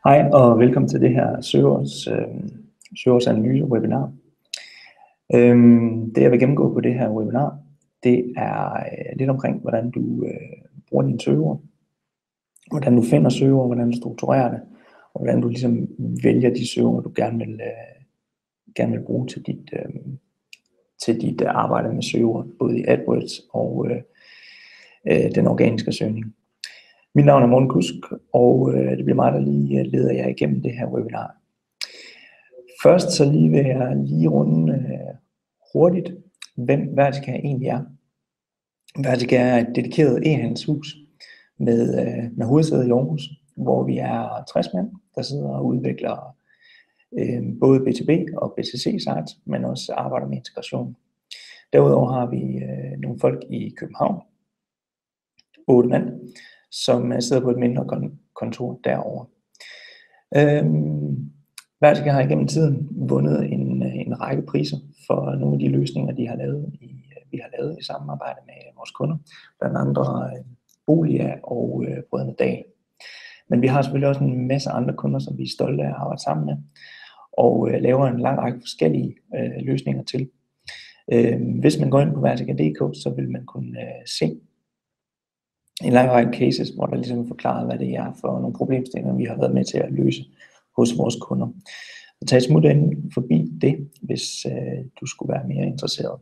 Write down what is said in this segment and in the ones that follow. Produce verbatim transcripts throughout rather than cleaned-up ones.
Hej og velkommen til det her søgeårs, øh, søgeårsanalyse webinar. Øhm, det jeg vil gennemgå på det her webinar, det er øh, lidt omkring, hvordan du øh, bruger dine søgeord, hvordan du finder søgeord, hvordan du strukturerer det, og hvordan du ligesom vælger de søgeord, du gerne vil, øh, gerne vil bruge til dit, øh, til dit øh, arbejde med søgeord, både i AdWords og øh, øh, den organiske søgning. Mit navn er Morten Kusk, og øh, det bliver mig, der lige leder jer igennem det her webinar. Først så lige vil jeg lige runde øh, hurtigt, hvem Vertica egentlig er. Vertica er et dedikeret e-handelshus med, øh, med hovedsæde i Aarhus, hvor vi er tres mænd, der sidder og udvikler øh, både B to B og B to C sites, men også arbejder med integration. Derudover har vi øh, nogle folk i København, otte mand, som sidder på et mindre kontor derovre. Øhm, Vertica har igennem tiden vundet en, en række priser for nogle af de løsninger, de har lavet i, vi har lavet i samarbejde med vores kunder, blandt andre Bolia og øh, Brødrene Dahl. Men vi har selvfølgelig også en masse andre kunder, som vi er stolte af at arbejde sammen med, og øh, laver en lang række forskellige øh, løsninger til. Øh, hvis man går ind på vertica punktum d k, så vil man kunne øh, se en lang række cases, hvor der ligesom er forklaret, hvad det er for nogle problemstillinger, vi har været med til at løse hos vores kunder. Så tag et smut ind forbi det, hvis øh, du skulle være mere interesseret.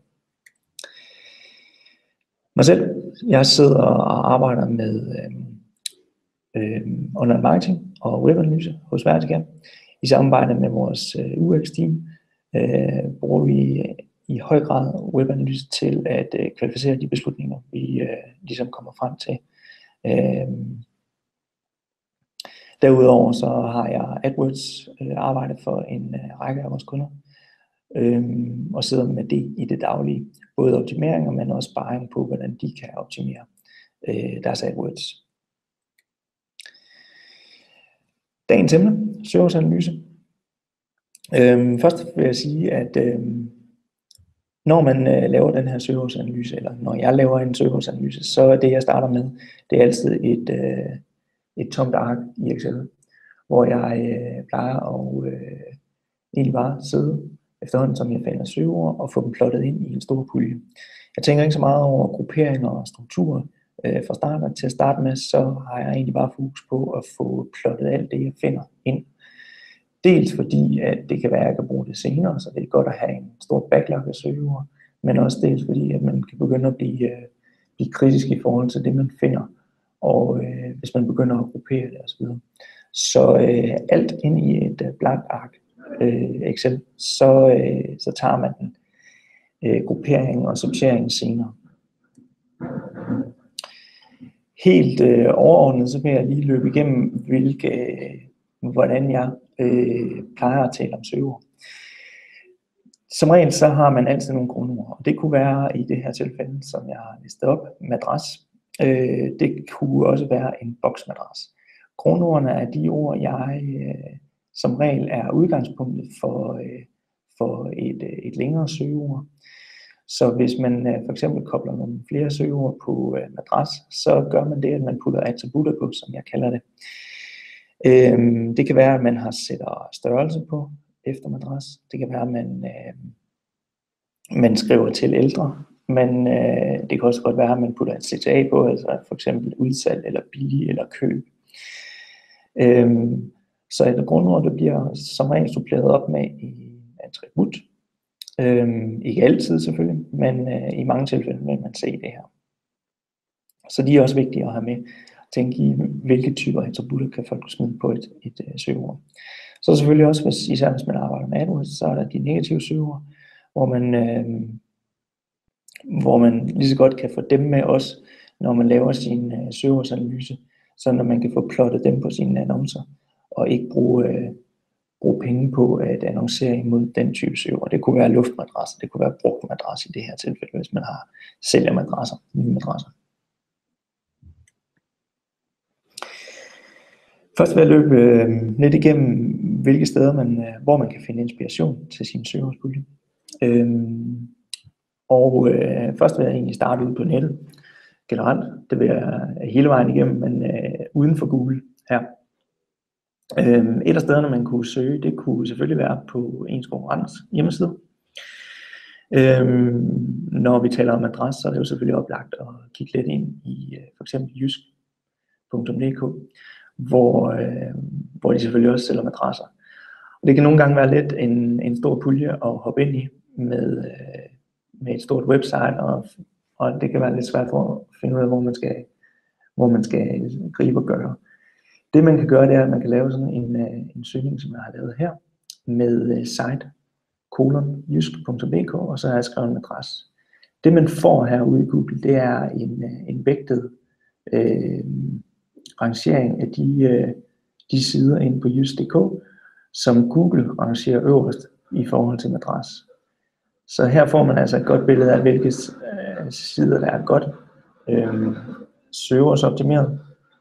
Mig selv, jeg sidder og arbejder med øh, øh, online marketing og webanalyse hos Vertica. I samarbejde med vores øh, U X-team øh, bruger vi i høj grad webanalyse til at øh, kvalificere de beslutninger, vi øh, ligesom kommer frem til. Øh, Derudover så har jeg AdWords øh, arbejdet for en øh, række af vores kunder, øh, og sidder med det i det daglige. Både optimeringer, men også sparring på, hvordan de kan optimere øh, deres AdWords. Dagens emne, søgeårsanalyse. Øh, først vil jeg sige, at øh, når man øh, laver den her søgeårsanalyse, eller når jeg laver en søgeårsanalyse, så er det, jeg starter med, det er altid et, øh, et tomt ark i Excel, hvor jeg øh, plejer at øh, egentlig bare sidde efterhånden, som jeg finder søgeord, og få dem plottet ind i en stor pulje. Jeg tænker ikke så meget over grupperinger og strukturer øh, fra starten. Til at starte med, så har jeg egentlig bare fokus på at få plottet alt det, jeg finder ind. Dels fordi, at det kan være, at jeg kan bruge det senere, så det er godt at have en stor backlog af søgeord, men også dels fordi, at man kan begynde at blive, øh, blive kritisk i forhold til det, man finder, og øh, hvis man begynder at gruppere det osv. Så øh, alt ind i et øh, blankt ark øh, Excel, så, øh, så tager man den øh, gruppering og sortering senere. Helt øh, overordnet, så vil jeg lige løbe igennem, hvilke, øh, hvordan jeg øh, plejer at tale om søgeord. Som regel så har man altid nogle grundord, og det kunne være i det her tilfælde, som jeg har listet op, madras. Øh, det kunne også være en boksmadras. Grundordene er de ord, jeg øh, som regel er udgangspunktet for, øh, for et, øh, et længere søgeord. Så hvis man øh, for eksempel kobler nogle flere søgeord på øh, madras, så gør man det, at man putter attributter på, som jeg kalder det. Øh, det kan være, at man har sætter størrelse på efter madras. Det kan være, at man, øh, man skriver til ældre. Men øh, det kan også godt være, at man putter en C T A på, altså for eksempel udsalg, eller billig, eller køb. Øhm, så et grundord, det bliver som regel suppleret op med i attribut. Øhm, ikke altid selvfølgelig, men øh, i mange tilfælde vil man se det her. Så de er også vigtige at have med. Tænk i, hvilke typer attributter kan folk smide på et, et øh, søgeord. Så selvfølgelig også, hvis, især hvis man arbejder med AdWords, så er der de negative søgeord, hvor man... Øh, hvor man lige så godt kan få dem med også, når man laver sin øh, søgeordsanalyse, så når man kan få plottet dem på sine annoncer, og ikke bruge, øh, bruge penge på at annoncere imod den type søgeord. Det kunne være luftmadrasser, det kunne være brugt madras i det her tilfælde, hvis man har sælger madrasser, nye madrasser. Først vil jeg løbe øh, lidt igennem, hvilke steder man, øh, hvor man kan finde inspiration til sin søgeordspulje. Øh, Og øh, først vil jeg egentlig starte ud på nettet generelt. Det vil jeg hele vejen igennem, men øh, uden for Google her. Øhm, et af stederne, man kunne søge, det kunne selvfølgelig være på ens konkurrents hjemmeside. Øhm, når vi taler om madras, så er det jo selvfølgelig oplagt at kigge lidt ind i øh, for eksempel jysk punktum d k, hvor, øh, hvor de selvfølgelig også sælger madrasser. Og det kan nogle gange være lidt en, en stor pulje at hoppe ind i med, øh, med et stort website, og, og det kan være lidt svært for at finde ud af, hvor man skal, hvor man skal gribe og gøre. Det man kan gøre, det er, at man kan lave sådan en, en søgning, som jeg har lavet her, med site kolon jysk punktum d k, og så har jeg skrevet en madras. Det man får herude i Google, det er en, en vægtet øh, rangering af de, øh, de sider inde på jysk punktum d k, som Google rangerer øverst i forhold til madras. Så her får man altså et godt billede af, hvilke øh, sider der er godt øh, søgeordsoptimeret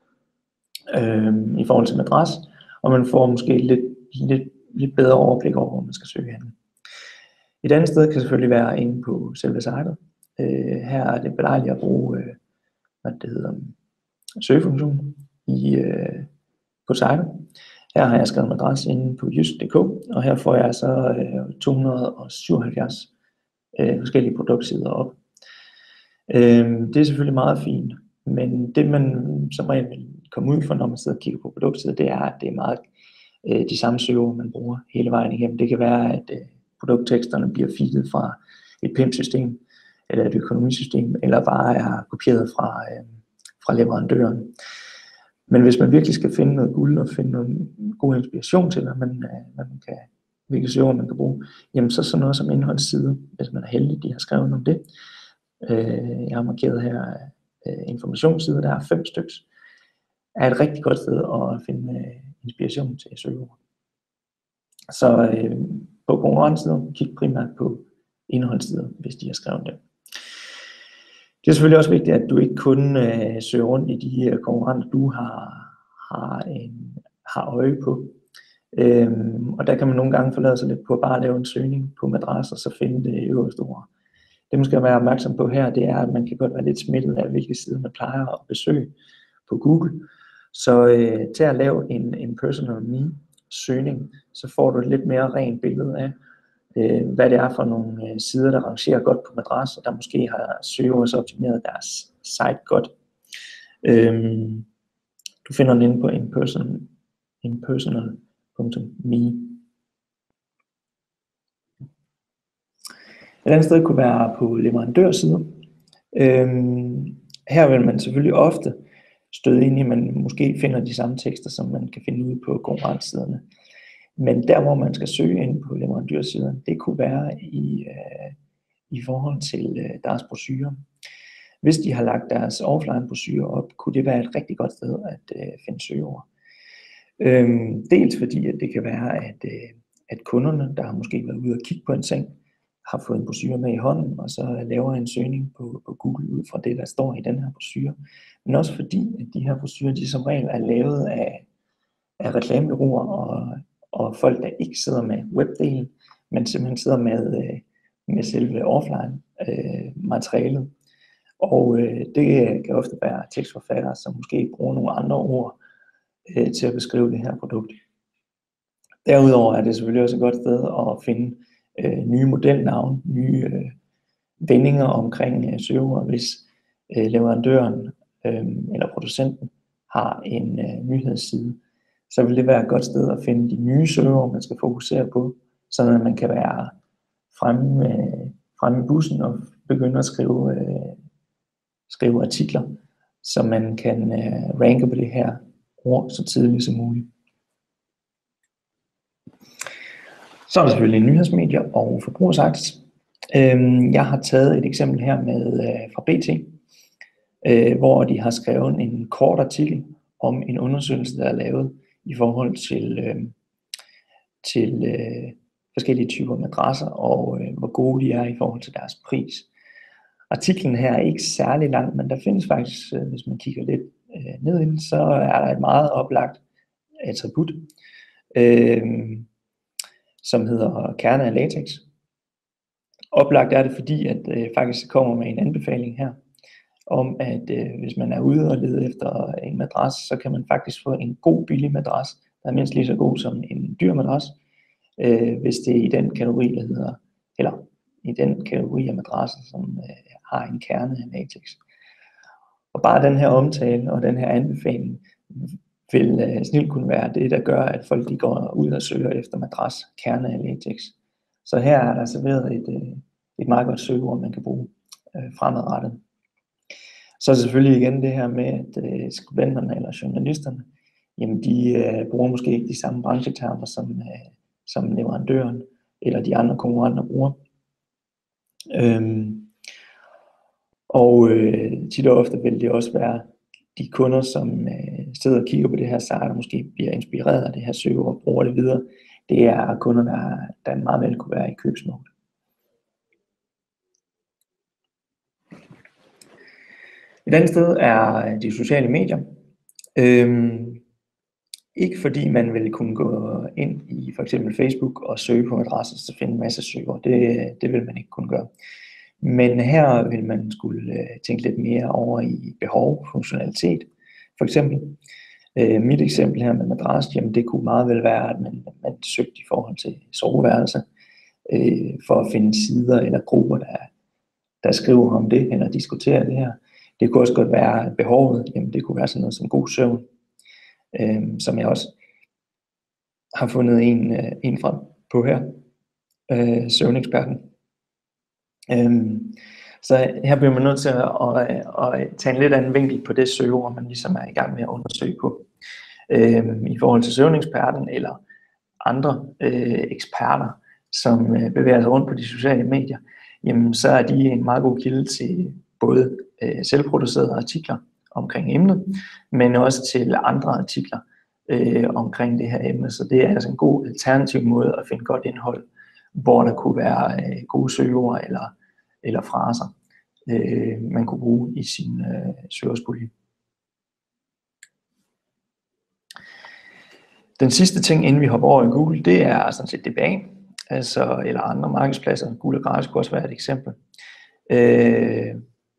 øh, i forhold til madras, og man får måske lidt, lidt, lidt bedre overblik over, hvor man skal søge hen. Et andet sted kan selvfølgelig være inde på selve sitet. Øh, her er det belejligt at bruge øh, hvad det hedder, søgefunktionen i, øh, på sitet. Her har jeg skrevet en adresse inde på jysk punktum d k, og her får jeg så øh, to hundrede og syvoghalvfjerds øh, forskellige produktsider op. Øh, det er selvfølgelig meget fint, men det man som regel vil komme ud for, når man sidder og kigger på produktsider, det er, at det er meget øh, de samme søgeord, man bruger hele vejen igennem. Det kan være, at øh, produktteksterne bliver feedet fra et P I M-system, eller et økonomisystem, eller bare er kopieret fra, øh, fra leverandøren. Men hvis man virkelig skal finde noget guld og finde noget god inspiration til, hvad man, hvad man kan, hvilke søgeord man kan bruge, jamen så sådan noget som indholdsside, hvis man er heldig, de har skrevet om det. Øh, jeg har markeret her øh, informationssider, der er fem stykker, er et rigtig godt sted at finde øh, inspiration til søgeord. Så øh, på konkurrencesider, kig primært på indholdssider, hvis de har skrevet det. Det er selvfølgelig også vigtigt, at du ikke kun øh, søger rundt i de konkurrenter, du har, har, en, har øje på. Øhm, og der kan man nogle gange forlade sig lidt på at bare lave en søgning på madras, og så finde det øverste ord. Det man skal være opmærksom på her, det er, at man kan godt være lidt smittet af, hvilke sider man plejer at besøge på Google. Så øh, til at lave en, en personal me søgning, så får du et lidt mere rent billede af, øh, hvad det er for nogle øh, sider, der rangerer godt på madras, og der måske har søgeordsoptimeret deres site godt. Øhm, du finder den inde på impersonal, impersonal punktum me. Et andet sted kunne være på leverandørsider. Øhm, her vil man selvfølgelig ofte støde ind i, at man måske finder de samme tekster, som man kan finde ude på konkurrencesiderne. Men der, hvor man skal søge ind på leverandørsiderne, det kunne være i, øh, i forhold til øh, deres brochurer. Hvis de har lagt deres offline brochurer op, kunne det være et rigtig godt sted at øh, finde søgeord. Øhm, dels fordi, at det kan være, at, øh, at kunderne, der har måske været ude og kigge på en seng, har fået en brochure med i hånden, og så laver en søgning på, på Google ud fra det, der står i den her brochure. Men også fordi, at de her brochurer, de som regel er lavet af, af reklamebureauer og, og folk, der ikke sidder med webdelen, men simpelthen sidder med, med selve offline øh, materialet. Og øh, det kan ofte være tekstforfattere, som måske bruger nogle andre ord øh, til at beskrive det her produkt. Derudover er det selvfølgelig også et godt sted at finde øh, nye modelnavne, nye øh, vendinger omkring øh, søgeord, hvis øh, leverandøren øh, eller producenten har en øh, nyhedsside. Så vil det være et godt sted at finde de nye søgeord, man skal fokusere på, så man kan være fremme, øh, fremme i bussen og begynde at skrive, øh, skrive artikler, så man kan øh, ranke på det her ord så tidligt som muligt. Så er der selvfølgelig nyhedsmedier og forbrugersaktier. Øhm, jeg har taget et eksempel her med øh, fra B T, øh, hvor de har skrevet en kort artikel om en undersøgelse, der er lavet i forhold til, øh, til øh, forskellige typer madrasser, og øh, hvor gode de er i forhold til deres pris. Artiklen her er ikke særlig lang, men der findes faktisk, øh, hvis man kigger lidt øh, ned i den, så er der et meget oplagt attribut, øh, som hedder kerne af latex. Oplagt er det, fordi at øh, faktisk kommer med en anbefaling her, om at øh, hvis man er ude og lede efter en madras, så kan man faktisk få en god billig madras der er mindst lige så god som en dyr madras, øh, hvis det er i den kategori, der hedder, eller i den kategori af madrasser, som øh, har en kerne af latex. Og bare den her omtale og den her anbefaling vil øh, snilt kunne være det, der gør, at folk de går ud og søger efter madras, kerne af latex. Så her er der serveret et, øh, et meget godt søgeord, man kan bruge øh, fremadrettet. Så er det selvfølgelig igen det her med, at øh, skribenterne eller journalisterne, jamen de øh, bruger måske ikke de samme branchetermer, som, øh, som leverandøren eller de andre konkurrenter bruger. Øhm, og øh, tit og ofte vil det også være de kunder, som øh, sidder og kigger på det her site, og måske bliver inspireret af det her søgeord og bruger det videre. Det er kunder, der, der meget vel kunne være i købsmode. Et andet sted er de sociale medier. Øhm, ikke fordi man vil kunne gå ind i for eksempel Facebook og søge på adresser, så finde en masse søgeord. Det, det vil man ikke kunne gøre. Men her vil man skulle tænke lidt mere over i behov, funktionalitet. For eksempel, øh, mit eksempel her med madras, jamen det kunne meget vel være, at man, man søgte i forhold til soveværelse, øh, for at finde sider eller grupper, der, der skriver om det, eller diskuterer det her. Det kunne også godt være behovet, jamen det kunne være sådan noget som god søvn, øh, som jeg også har fundet en, øh, en frem på her, øh, søvneksperten. Øhm, så her bliver man nødt til at, at, at tage en lidt anden vinkel på det søgeord, man ligesom er i gang med at undersøge på. Øhm, I forhold til søvneksperten eller andre øh, eksperter, som øh, bevæger sig rundt på de sociale medier, jamen, så er de en meget god kilde til både øh, selvproducerede artikler omkring emnet, men også til andre artikler øh, omkring det her emne. Så det er altså en god alternativ måde at finde godt indhold, hvor der kunne være øh, gode søgeord eller, eller fraser, øh, man kunne bruge i sin øh, søgeordspulje. Den sidste ting, inden vi hopper over i Google, det er sådan set D B A, altså, eller andre markedspladser. Google og gratis kunne også være et eksempel. Øh,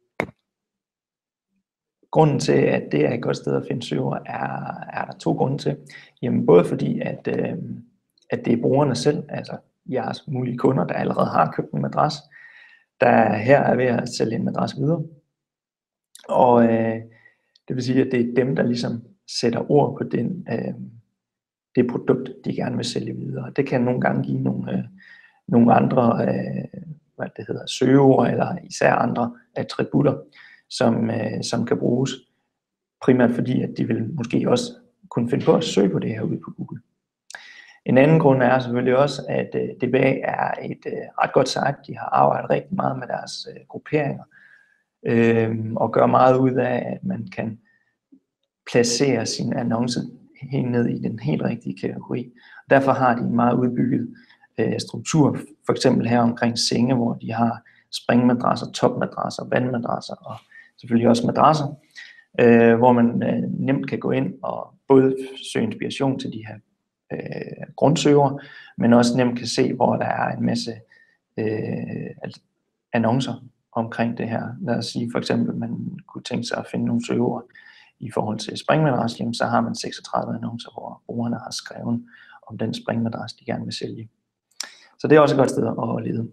grunden til, at det er et godt sted at finde søgeord, er, er der to grunde til. Jamen, både fordi, at, øh, at det er brugerne selv, altså jeres mulige kunder, der allerede har købt en madras, der her er ved at sælge en madras videre. Og øh, det vil sige, at det er dem, der ligesom sætter ord på den, øh, det produkt, de gerne vil sælge videre. Det kan nogle gange give nogle, øh, nogle andre øh, hvad det hedder, søgeord, eller især andre attributter, som, øh, som kan bruges primært fordi, at de vil måske også kunne finde på at søge på det her ude på Google. En anden grund er selvfølgelig også, at øh, D B A er et øh, ret godt site. De har arbejdet rigtig meget med deres øh, grupperinger, øh, og gør meget ud af, at man kan placere sin annonce helt ned i den helt rigtige kategori. Derfor har de en meget udbygget øh, struktur, for eksempel her omkring senge, hvor de har springmadrasser, topmadrasser, vandmadrasser og selvfølgelig også madrasser, øh, hvor man øh, nemt kan gå ind og både søge inspiration til de her øh, grundsøger, men også nemt kan se, hvor der er en masse øh, annoncer omkring det her. Lad os sige for eksempel, at man kunne tænke sig at finde nogle søgeord i forhold til springmadras, jamen, så har man seksogtredive annoncer, hvor brugerne har skrevet om den springmadras, de gerne vil sælge. Så det er også et godt sted at lede.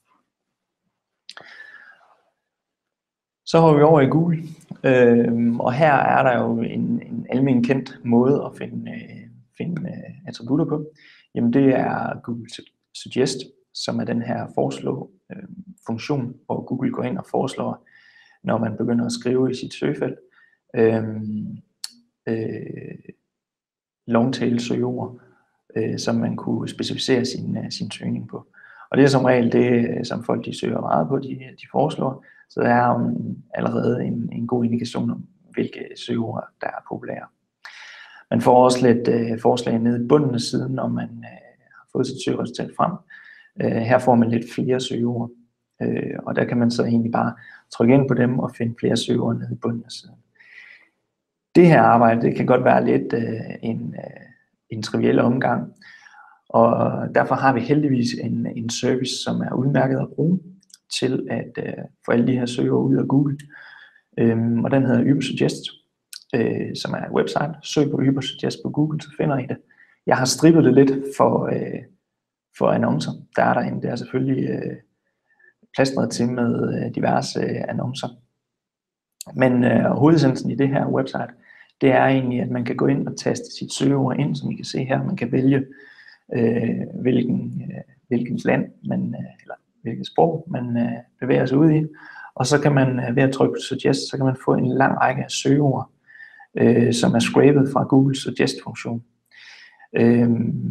Så hopper vi over i Google, øhm, og her er der jo en, en almen kendt måde at finde, øh, finde øh, attributter på. Jamen det er Google Suggest, som er den her foreslå øh, funktion, hvor Google går ind og foreslår, når man begynder at skrive i sit søgefelt, øh, øh, longtail søgeord, øh, som man kunne specificere sin, uh, sin søgning på. Og det er som regel det, som folk de søger meget på, de, de foreslår. Så der er jo allerede en, en god indikation om, hvilke søgeord, der er populære. Man får også lidt øh, forslag nede i bunden af siden, når man øh, har fået sit søgeresultat frem. Øh, her får man lidt flere søgeord, øh, og der kan man så egentlig bare trykke ind på dem og finde flere søgeord nede i bunden af siden. Det her arbejde, det kan godt være lidt øh, en, øh, en triviel omgang, og derfor har vi heldigvis en, en service, som er udmærket at bruge til at øh, få alle de her søgeord ud af Google. Øhm, og den hedder Ubersuggest, øh, som er et website. Søg på Ubersuggest på Google, så finder I det. Jeg har strippet det lidt for, øh, for annoncer. Der er derinde, det er selvfølgelig øh, plastret til med øh, diverse øh, annoncer. Men øh, hovedessensen i det her website, det er egentlig, at man kan gå ind og taste sit søgeord ind, som I kan se her. Man kan vælge, øh, hvilken, øh, hvilket land, man, øh, eller hvilket sprog man øh, bevæger sig ud i. Og så kan man øh, ved at trykke på Suggest, så kan man få en lang række af søgeord, øh, som er scrapet fra Google Suggest-funktion. Øh,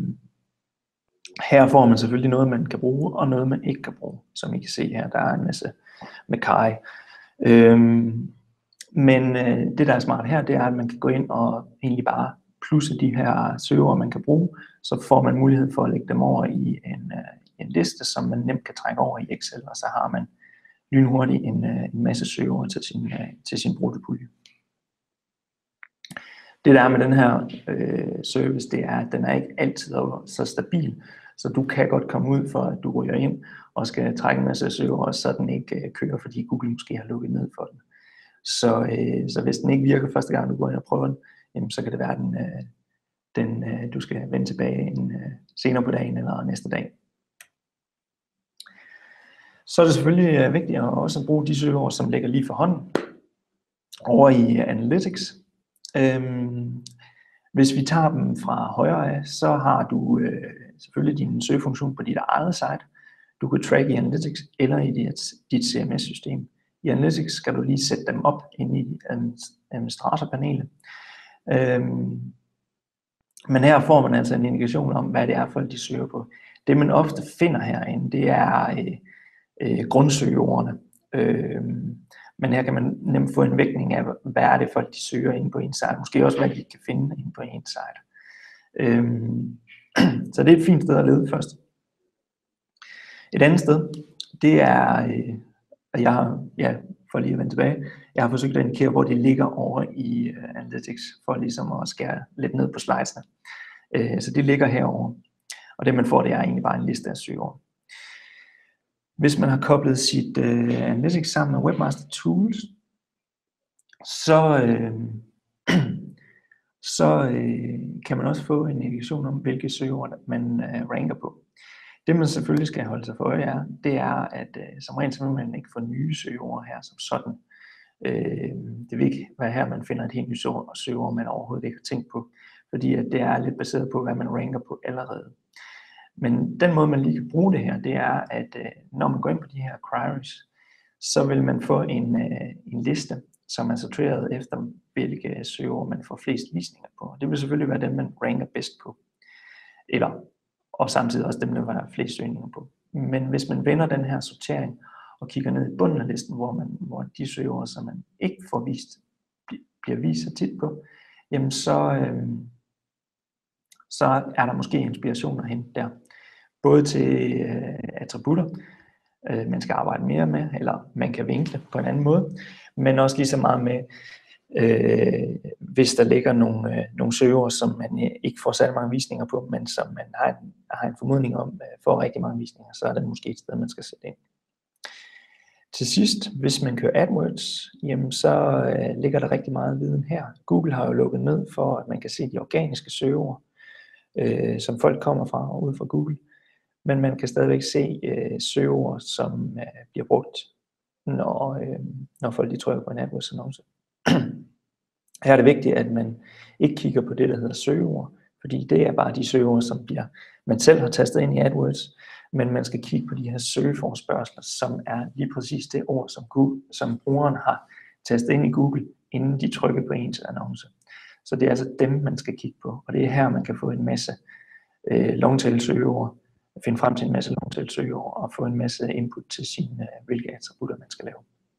her får man selvfølgelig noget, man kan bruge, og noget, man ikke kan bruge. Som I kan se her, der er en masse med Kai. Øh, Men øh, det, der er smart her, det er, at man kan gå ind og egentlig bare plusse de her søgeord, man kan bruge. Så får man mulighed for at lægge dem over i en, øh, en liste, som man nemt kan trække over i Excel, og så har man lynhurtigt en, øh, en masse søgeord til sin, øh, til sin brutopulje. Det der er med den her øh, service, det er, at den er ikke altid så stabil, så du kan godt komme ud for, at du ryger ind og skal trække en masse søgeord, så den ikke øh, kører, fordi Google måske har lukket ned for den. Så, øh, så hvis den ikke virker første gang, du går ind og prøver den, jamen, så kan det være, at den, øh, den, øh, du skal vende tilbage en, øh, senere på dagen eller næste dag. Så er det selvfølgelig øh, vigtigt at også bruge de søgeord, som ligger lige for hånden over i Analytics. Øhm, hvis vi tager dem fra højre af, så har du øh, selvfølgelig din søgefunktion på dit eget site. Du kan track i Analytics eller i dit, dit C M S-system. I Analytics skal du lige sætte dem op inde i administratorpanelet. Øhm, men her får man altså en indikation om, hvad det er, folk de søger på. Det man ofte finder herinde, det er øh, øh, grundsøgeordene. Øhm, men her kan man nemt få en vægtning af, hvad er det folk de søger inde på en site. Måske også, hvad de kan finde inde på en site. Øhm, så det er et fint sted at lede først. Et andet sted, det er... Øh, Og jeg har, ja, for lige at vende tilbage, jeg har forsøgt at indikere, hvor de ligger over i uh, Analytics, for ligesom at skære lidt ned på slidesene. Uh, så de ligger herovre. Og det man får, det er egentlig bare en liste af søgeord. Hvis man har koblet sit uh, Analytics sammen med Webmaster Tools, så, uh, så uh, kan man også få en indikation om, hvilke søgeord man uh, ranker på. Det man selvfølgelig skal holde sig for øje er, det er, at øh, som regel så vil man ikke få nye søgeord her som sådan. Øh, det vil ikke være her, man finder et helt nyt søgeord, man overhovedet ikke har tænkt på, fordi at det er lidt baseret på, hvad man ranker på allerede. Men den måde, man lige kan bruge det her, det er, at øh, når man går ind på de her queries, så vil man få en, øh, en liste, som er sorteret efter, hvilke søgeord man får flest visninger på. Det vil selvfølgelig være dem, man ranker bedst på. Eller og samtidig også dem, der var flest søgninger på. Men hvis man vender den her sortering og kigger ned i bunden af listen, hvor, man, hvor de søgeord, som man ikke får vist, bliver vist så tit på, jamen så, øh, så er der måske inspiration at hente der. Både til øh, attributter, øh, man skal arbejde mere med, eller man kan vinkle på en anden måde, men også lige så meget med, Øh, hvis der ligger nogle, øh, nogle søgeord, som man øh, ikke får særlig mange visninger på, men som man har en, har en formodning om øh, får rigtig mange visninger, så er det måske et sted, man skal sætte ind. Til sidst, hvis man kører AdWords, jamen så øh, ligger der rigtig meget viden her. Google har jo lukket ned for, at man kan se de organiske søgeord, øh, som folk kommer fra og ud fra Google, men man kan stadigvæk se øh, søgeord, som øh, bliver brugt, når, øh, når folk de trykker på en AdWords-annonce. Her er det vigtigt, at man ikke kigger på det, der hedder søgeord, fordi det er bare de søgeord, som bliver, man selv har tastet ind i AdWords, men man skal kigge på de her søgeforspørgsler, som er lige præcis det ord, som, Google, som brugeren har tastet ind i Google, inden de trykker på ens annonce. Så det er altså dem, man skal kigge på, og det er her, man kan få en masse øh, longtail søgeord, finde frem til en masse longtail søgeord, og få en masse input til sine, hvilke attributter man skal lave.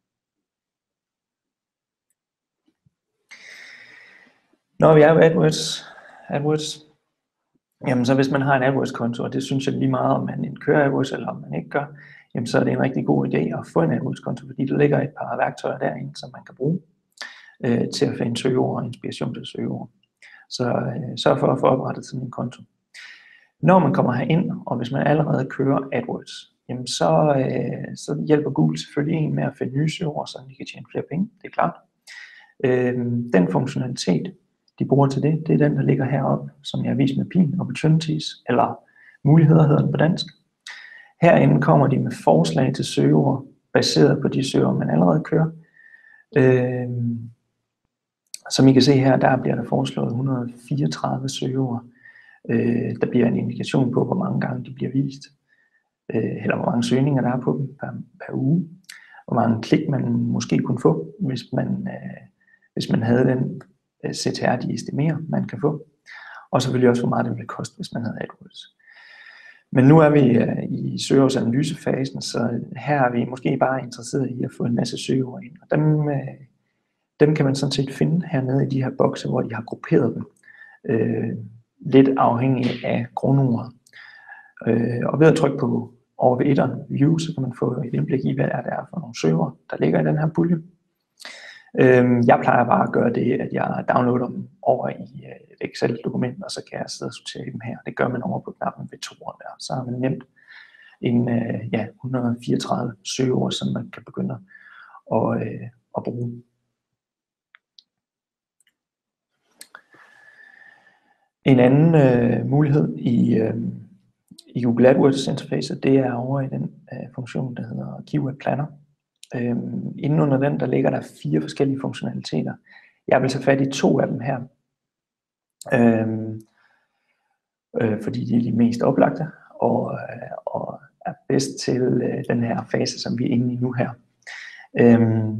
Når vi er på AdWords, AdWords, jamen så hvis man har en AdWords-konto, og det synes jeg lige meget, om man kører AdWords, eller om man ikke gør, jamen så er det en rigtig god idé at få en AdWords-konto, fordi der ligger et par værktøjer derinde, som man kan bruge øh, til at finde søgeord og inspiration til søgeord. Så øh, sørg for at få oprettet sådan en konto. Når man kommer herind, og hvis man allerede kører AdWords, jamen så, øh, så hjælper Google selvfølgelig en med at finde nye søgeord, så de kan tjene flere penge, det er klart. Øh, den funktionalitet, de bruger til det, det er den, der ligger heroppe, som jeg har vist med pin, opportunities, eller muligheder hedder den på dansk. Herinde kommer de med forslag til søgeord, baseret på de søgeord, man allerede kører. Øh, som I kan se her, der bliver der foreslået et hundrede og fireogtredive søgeord. Øh, der bliver en indikation på, hvor mange gange de bliver vist, øh, eller hvor mange søgninger der er på dem per, per uge, hvor mange klik man måske kunne få, hvis man, øh, hvis man havde den øh, C T R, de estimerer, man kan få, og selvfølgelig også, hvor meget det ville koste, hvis man havde AdWords. Men nu er vi øh, i søgeordanalysefasen, så her er vi måske bare interesseret i at få en masse søgeord ind, og dem, øh, dem kan man sådan set finde hernede i de her bokse, hvor de har grupperet dem. Øh, lidt afhængig af grundordet. Øh, og ved at trykke på over ved etteren, view, så kan man få et indblik i, hvad er det er for nogle søger, der ligger i den her pulje. Øh, jeg plejer bare at gøre det, at jeg downloader dem over i et Excel-dokument, og så kan jeg sidde og sortere dem her. Det gør man over på knappen ved toeren der. Så har man nemt en ja, et hundrede og fireogtredive søgeord, som man kan begynde at, øh, at bruge. En anden øh, mulighed i, øh, i Google AdWords interface, det er over i den øh, funktion, der hedder Keyword Planner. Øh, inden under den, der ligger der fire forskellige funktionaliteter. Jeg vil tage fat i to af dem her, øh, øh, fordi de er de mest oplagte og, øh, og er bedst til øh, den her fase, som vi er inde i nu her. Øh,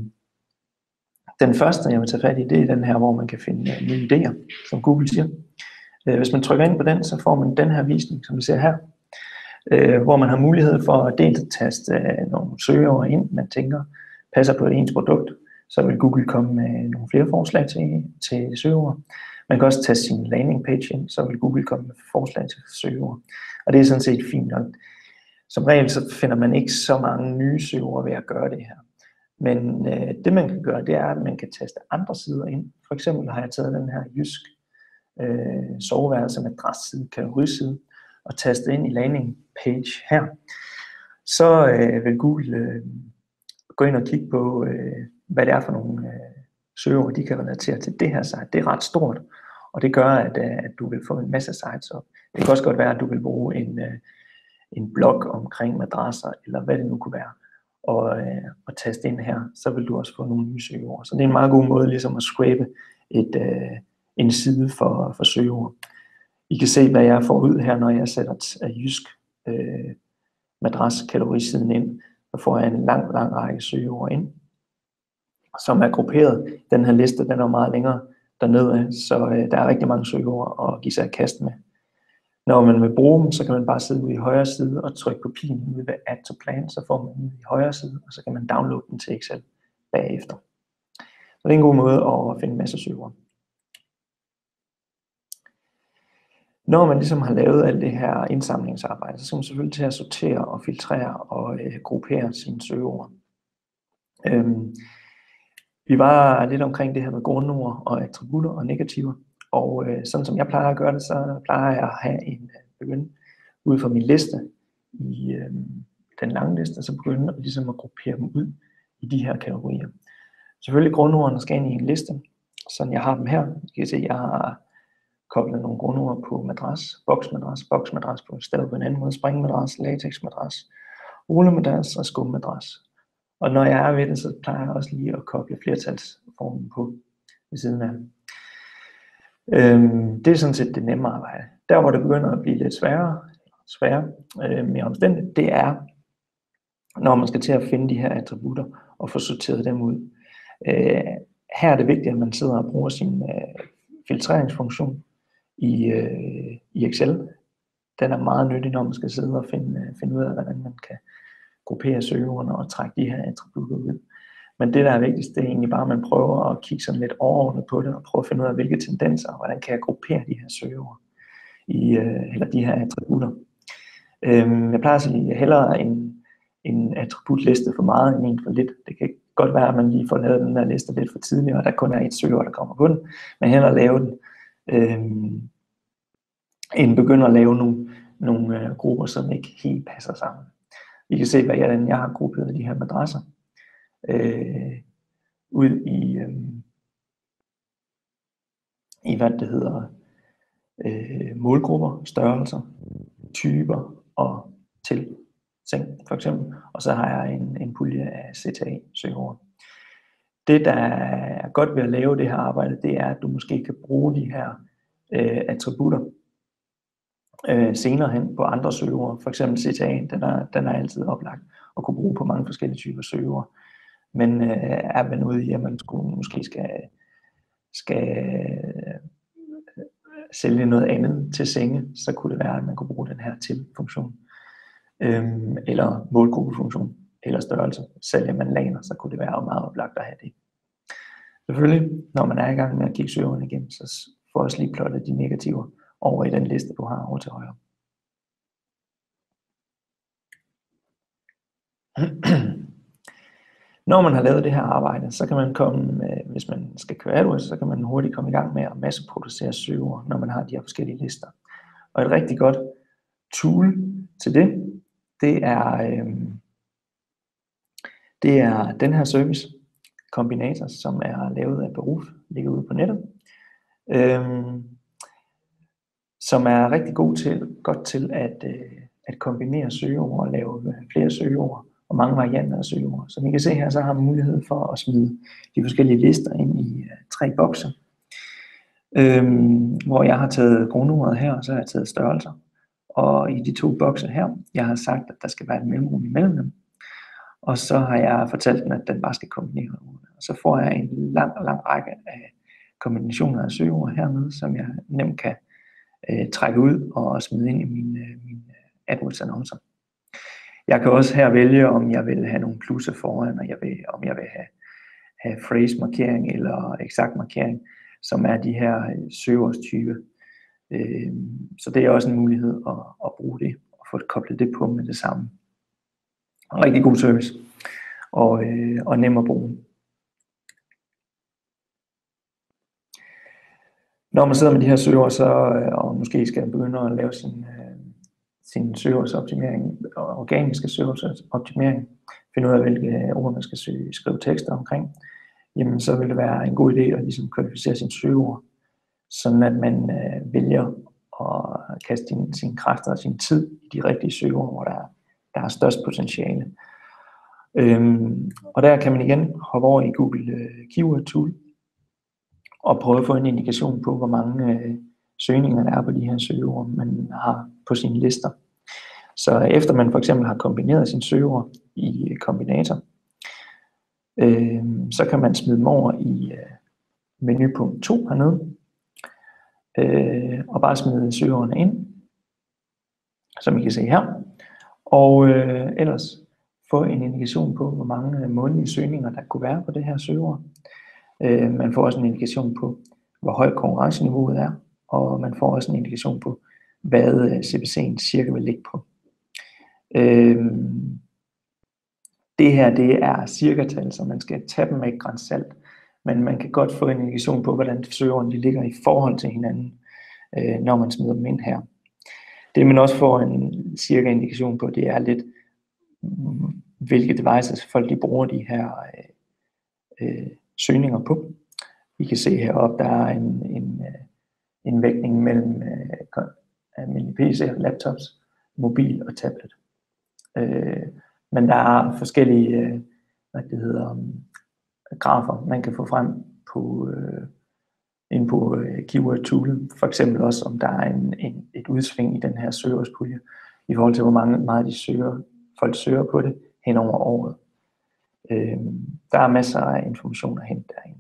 den første, jeg vil tage fat i, det er den her, hvor man kan finde øh, nye idéer, som Google siger. Hvis man trykker ind på den, så får man den her visning, som vi ser her, hvor man har mulighed for at dels taste nogle søgeord ind, man tænker passer på ens produkt, så vil Google komme med nogle flere forslag til, til søgeord. Man kan også taste sin landing page ind, så vil Google komme med forslag til søgeord. Og det er sådan set fint nok. Som regel så finder man ikke så mange nye søgeord ved at gøre det her. Men øh, det man kan gøre, det er, at man kan taste andre sider ind. For eksempel har jeg taget den her jysk Øh, soveværelse med adresseside, kategoriside og tastet ind i landing page her, så øh, vil Google øh, gå ind og kigge på, øh, hvad det er for nogle øh, søgeord, de kan relatere til det her site. Det er ret stort, og det gør, at, øh, at du vil få en masse sites op. Det kan også godt være, at du vil bruge en, øh, en blog omkring madrasser, eller hvad det nu kunne være, og, øh, og taste ind her, så vil du også få nogle nye søgeord. Så det er en meget god måde ligesom at scrape et øh, en side for, for søgeord. I kan se, hvad jeg får ud her, når jeg sætter jysk øh, madras-kategorisiden ind. Så får jeg en lang, lang række søgeord ind, som er grupperet. Den her liste, den er meget længere dernede, så øh, der er rigtig mange søgeord at give sig et kast med. Når man vil bruge dem, så kan man bare sidde ude i højre side og trykke på pilen ude ved Add to Plan, så får man den i højre side, og så kan man downloade den til Excel bagefter. Så det er en god måde at finde en masse søgeord. Når man ligesom har lavet alt det her indsamlingsarbejde, så skal man selvfølgelig til at sortere og filtrere og øh, gruppere sine søgeord. Øhm, vi var lidt omkring det her med grundord og attributter og negativer, og øh, sådan som jeg plejer at gøre det, så plejer jeg at have en øh, begynde ud fra min liste i øh, den lange liste, så begynde at, ligesom at gruppere dem ud i de her kategorier. Selvfølgelig grundordene skal ind i en liste, sådan jeg har dem her. I kan se, jeg har koblet nogle grundord på madras, boksmadras, boksmadras på stedet på en anden måde, springmadras, latexmadras, rullemadras og skummadras. Og når jeg er ved det, så plejer jeg også lige at koble flertalsformen på ved siden af. Øhm, det er sådan set det nemme arbejde. Der hvor det begynder at blive lidt sværere, sværere øh, mere omstændigt, det er, når man skal til at finde de her attributter og få sorteret dem ud. Øh, her er det vigtigt, at man sidder og bruger sin øh, filtreringsfunktion i, øh, i Excel. Den er meget nyttig, når man skal sidde og finde, finde ud af, hvordan man kan gruppere søgeordene og trække de her attributter ud. Men det, der er vigtigst, det er egentlig bare, at man prøver at kigge sådan lidt overordnet på det, og prøve at finde ud af, hvilke tendenser, og hvordan kan jeg gruppere de her søgeord, i, øh, eller de her attributter. Øhm, jeg plejer at sige, hellere en, en attributliste for meget, end en for lidt. Det kan godt være, at man lige får lavet den der liste lidt for tidligt, og der kun er et søgeord, der kommer på den, men hellere lave den, øhm, end begynder at lave nogle, nogle øh, grupper, som ikke helt passer sammen. Vi kan se, hvad jeg, jeg har grupperet de her madrasser øh, ud i, øh, i hvad det hedder øh, målgrupper, størrelser, typer og til ting for eksempel. Og så har jeg en, en pulje af C T A søgeord. Det, der er godt ved at lave det her arbejde, det er, at du måske kan bruge de her øh, attributter øh, senere hen på andre søgeord. For eksempel C T A'en, den er, den er altid oplagt at kunne bruge på mange forskellige typer søgeord. Men øh, er man ude i, at man skulle, måske skal, skal øh, sælge noget andet til senge, så kunne det være, at man kunne bruge den her til-funktion. Øhm, eller målgruppefunktion, eller størrelse. Sælger man laner, så kunne det være meget oplagt at have det. Selvfølgelig, når man er i gang med at kigge søgeordene igennem, så får også lige plottet de negativer over i den liste, du har over til højre. Når man har lavet det her arbejde, så kan man komme, hvis man skal køre AdWords, så kan man hurtigt komme i gang med at masseproducere søgeord, når man har de her forskellige lister. Og et rigtig godt tool til det, det er, øh, det er den her service, Combinator, som er lavet af Beruf, ligger ude på nettet, øh, som er rigtig god til, godt til at, øh, at kombinere søgeord og lave flere søgeord og mange varianter af søgeord. Som I kan se her, så har man mulighed for at smide de forskellige lister ind i uh, tre bokse, øh, hvor jeg har taget grundordet her, og så har jeg taget størrelser. Og i de to bokse her, jeg har sagt, at der skal være et mellemrum imellem dem. Og så har jeg fortalt den, at den bare skal kombinere ordene. Og så får jeg en lang, lang række af kombinationer af søgeord hernede, som jeg nemt kan øh, trække ud og smide ind i mine, mine AdWords-annoncer. Jeg kan også her vælge, om jeg vil have nogle plusser foran, og jeg vil, om jeg vil have, have phrase-markering eller eksakt markering, som er de her søgeordstyper. Så det er også en mulighed at, at bruge det og få koblet det på med det samme. En rigtig god service og, øh, og nem at bruge. Når man sidder med de her søgeord, så, og måske skal begynde at lave sin, øh, sin søgeordsoptimering, organiske søgeordsoptimering, finde ud af, hvilke ord man skal søge, skrive tekster omkring, jamen så vil det være en god idé at ligesom kvalificere sin søgeord, sådan at man øh, vælger at kaste sin, sin kræfter og sin tid i de rigtige søgeord, hvor der er, der er størst potentiale. Øhm, og der kan man igen hoppe over i Google øh, Keyword Tool og prøve at få en indikation på, hvor mange øh, søgninger der er på de her søgeord, man har på sine lister. Så efter man for eksempel har kombineret sine søgeord i Combinator, øh, så kan man smide dem over i øh, menupunkt to hernede, Øh, og bare smide søgeordene ind, som I kan se her, og øh, ellers få en indikation på, hvor mange månedlige søgninger der kunne være på det her søgeord. Øh, man får også en indikation på, hvor højt konkurrenceniveauet er, og man får også en indikation på, hvad C P C'en cirka vil ligge på. Øh, det her det er cirka-tal, så man skal tage dem med et gran salt. Men man kan godt få en indikation på, hvordan søgeordene de ligger i forhold til hinanden, øh, når man smider dem ind her. Det man også får en cirka indikation på, det er lidt, hvilke devices folk de bruger de her øh, søgninger på. I kan se heroppe, der er en, en, en vægtning mellem øh, almindelige P C'er, laptops, mobil og tablet. Øh, men der er forskellige øh, hvad det hedder, grafer, man kan få frem på, øh, inde på øh, Keyword Tool. For eksempel også, om der er en, en, et udsving i den her søgeordspulje, i forhold til, hvor mange, meget de søger, folk søger på det hen over året. Øh, der er masser af information at hente derinde.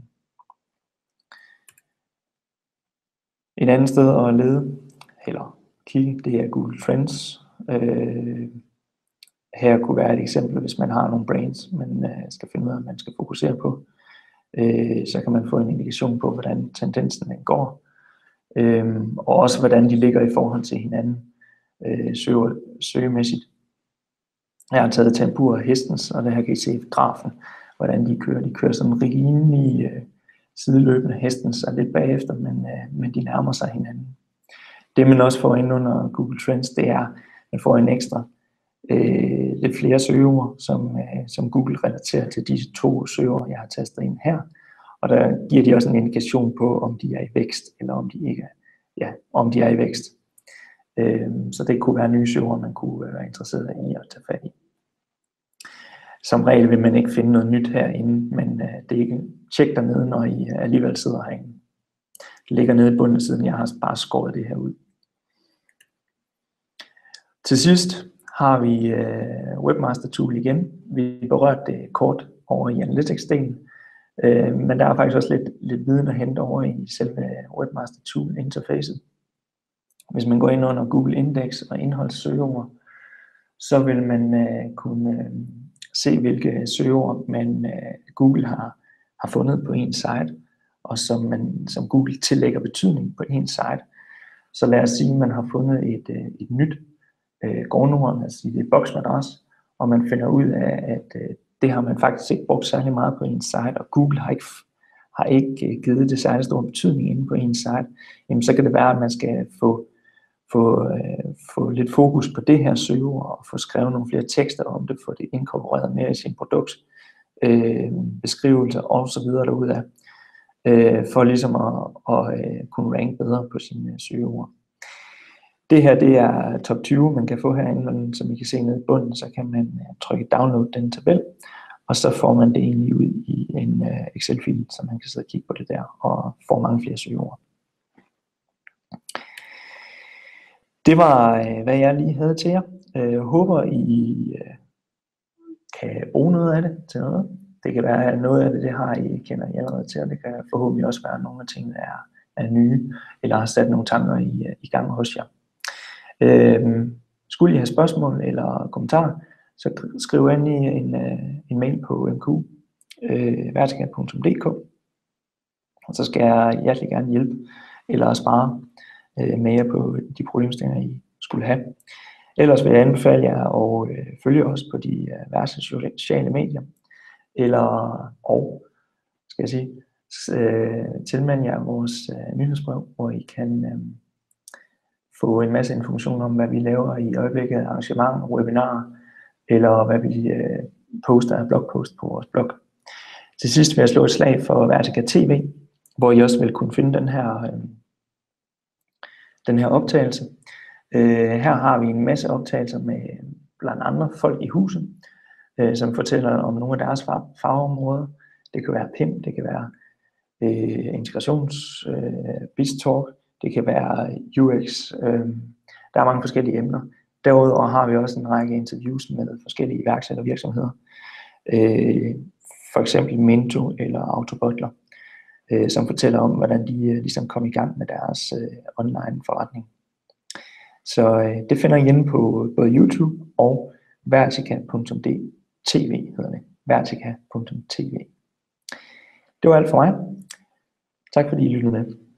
Et andet sted at lede, eller kigge, det er Google Trends. Øh, Her kunne være et eksempel, hvis man har nogle brands, man øh, skal finde ud af, at man skal fokusere på. Øh, så kan man få en indikation på, hvordan tendensen går. Øh, og også, hvordan de ligger i forhold til hinanden øh, søge, søgemæssigt. Jeg har taget Tempur og Hestens, og der kan I se grafen, hvordan de kører. De kører sådan rimelig øh, sideløbende. Hestens er lidt bagefter, men, øh, men de nærmer sig hinanden. Det man også får ind under Google Trends, det er, at man får en ekstra Øh, lidt flere søgeord, som, øh, som Google relaterer til disse to søgeord, jeg har tastet ind her. og der giver de også en indikation på, om de er i vækst, eller om de ikke er, ja, om de er i vækst. Øhm, så det kunne være nye søger, man kunne være interesseret i at tage fat i. Som regel vil man ikke finde noget nyt herinde, men øh, det er ikke tjek dernede, når I alligevel sidder herinde. Det ligger nede i bunden, siden jeg har bare skåret det her ud. Til sidst har vi øh, Webmaster Tool igen. Vi berørte det kort over i Analytics-delen, øh, men der er faktisk også lidt, lidt viden at hente over i selve Webmaster Tool interfacet. Hvis man går ind under Google Index og indholdssøgeord, så vil man øh, kunne øh, se, hvilke søgeord man øh, Google har, har fundet på en site, og som, man, som Google tillægger betydning på en site. Så lad os sige, at man har fundet et, øh, et nyt øh, gårdnord, altså det er boksmadras, og man finder ud af, at øh, det har man faktisk ikke brugt særlig meget på en site, og Google har ikke, har ikke givet det særlig stor betydning inde på en site. Jamen, så kan det være, at man skal få Få, øh, få lidt fokus på det her søgeord og få skrevet nogle flere tekster om det, få det inkorporeret mere i sin produktbeskrivelse øh, og så videre derudaf, øh, for ligesom at, at øh, kunne ranke bedre på sine søgeord. Det her, det er top tyve, man kan få herinde, som I kan se nede i bunden, så kan man trykke download den tabel, og så får man det egentlig ud i en uh, Excel-fil, så man kan sidde og kigge på det der og få mange flere søgeord. Det var, hvad jeg lige havde til jer. Jeg håber, I kan bruge noget af det til noget. Det kan være, at noget af det, det har I kender I allerede til, og det kan forhåbentlig også være, at nogle af tingene er, er nye, eller har sat nogle tanker i, i gang hos jer. Øhm, skulle I have spørgsmål eller kommentarer, så skriv endelig en, en mail på m q øh, vertica punktum d k, og så skal jeg hjertelig gerne hjælpe eller spare øh, med jer på de problemstillinger, I skulle have. Ellers vil jeg anbefale jer at øh, følge os på de øh, værste sociale medier, eller og skal jeg sige, øh, tilmelde jer vores øh, nyhedsbrev, hvor I kan øh, få en masse information om, hvad vi laver i øjeblikket, arrangementer, webinarer, eller hvad vi øh, poster af blogpost på vores blog. Til sidst vil jeg slå et slag for Vertica T V, hvor I også vil kunne finde den her, øh, den her optagelse. Øh, her har vi en masse optagelser med blandt andre folk i huset, øh, som fortæller om nogle af deres fag, fagområder. Det kan være P I M, det kan være øh, integrations, øh, BizTalk, det kan være U X. Øh, der er mange forskellige emner. Derudover har vi også en række interviews med forskellige iværksættervirksomheder. Øh, for eksempel Minto eller Autobottler, øh, som fortæller om, hvordan de øh, ligesom kom i gang med deres øh, online forretning. Så øh, det finder I inde på både YouTube og vertica punktum t v hedder det. vertica punktum t v. Det var alt for mig. Tak fordi I lyttede med.